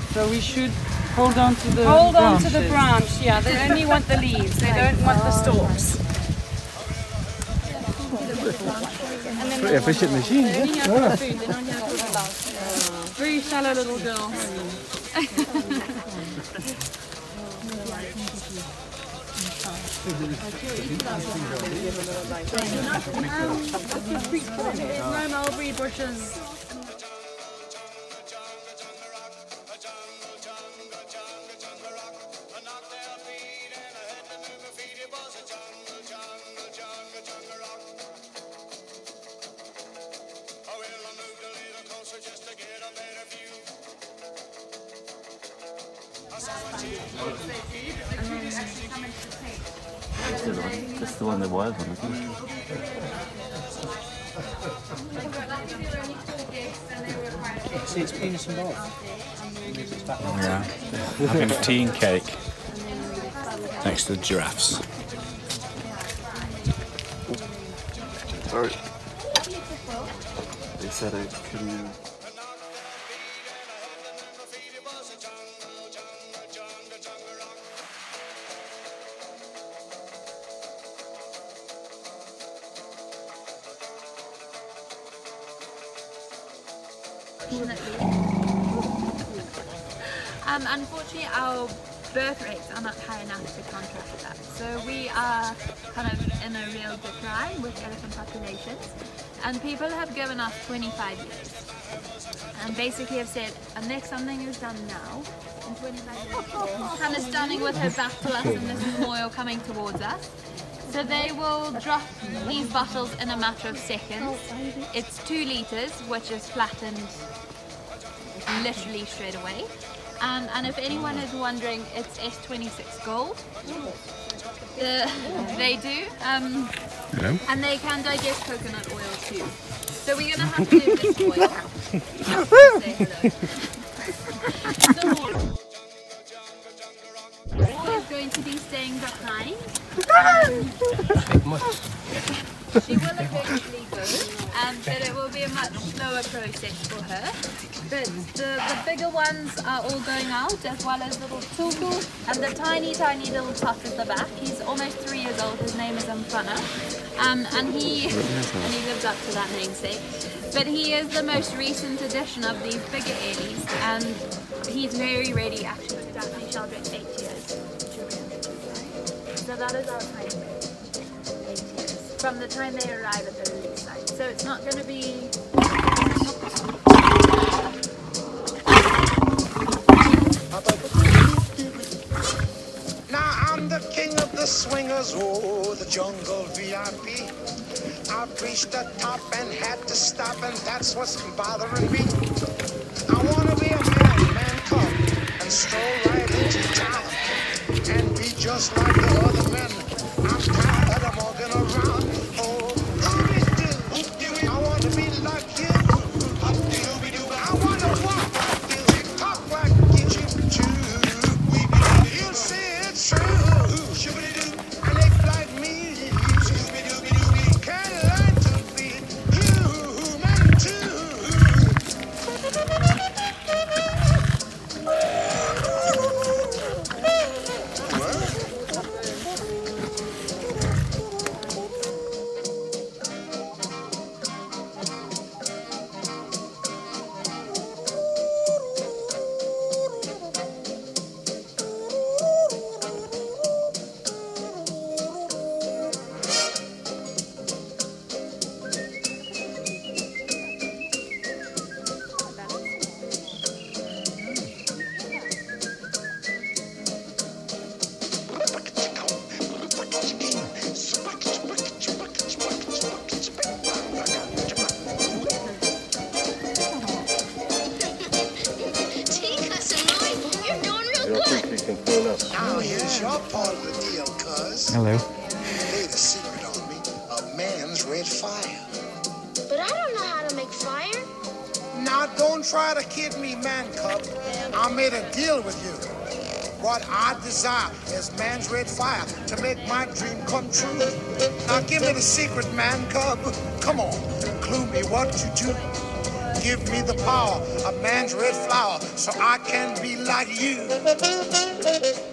So we should hold on to the Hold on branches. to the branch, yeah. They only want the leaves, they don't want the stalks. Pretty efficient machine, yeah? Very shallow little girl. No mulberry bushes. That's the one, the wild one, isn't it? See, it's penis and balls. Yeah. Having tea and cake next to the giraffes. Sorry. They said I couldn't. Unfortunately, our birth rates are not high enough to contract that. So we are kind of in a real decline with elephant populations, and people have given us 25 years. And basically have said, unless something is done now, in 25 years, Hannah's standing with her back to us and this is oil coming towards us. So they will drop these bottles in a matter of seconds. It's 2 litres, which is flattened literally straight away. And if anyone is wondering, it's S26 gold. They do. And they can digest coconut oil too. So we're going to have to do this oil. Say hello. So is going to be staying behind. She will eventually go, but it will be a much slower process for her. But the bigger ones are all going out, as well as little Tuku and the tiny little tot at the back. He's almost 3 years old. His name is Mfana, and he lives up to that namesake. But he is the most recent addition of these bigger Aries, and he's very ready actually to die. Shall get 8 years. So that is our time frame. 8 years from the time they arrive at the release site. So it's not going to be. Now I'm the king of the swingers, oh, the jungle VIP. I reached the top and had to stop, and that's what's bothering me. I wanna be a man cub, and stroll right into town, and be just like the other men. I'm tired of walking around. Oh, I wanna be like you. I wanna walk like you, talk like you too. You say it's true. And they like me. Can't learn to be human too. Now here's your part of the deal, cuz. Hello. Laid a secret on me, a man's red fire. But I don't know how to make fire. Now don't try to kid me, man cub. I made a deal with you. What I desire is man's red fire to make my dream come true. Now give me the secret, man cub. Come on, clue me what you do. Give me the power, a man's red flower, so I can be like you.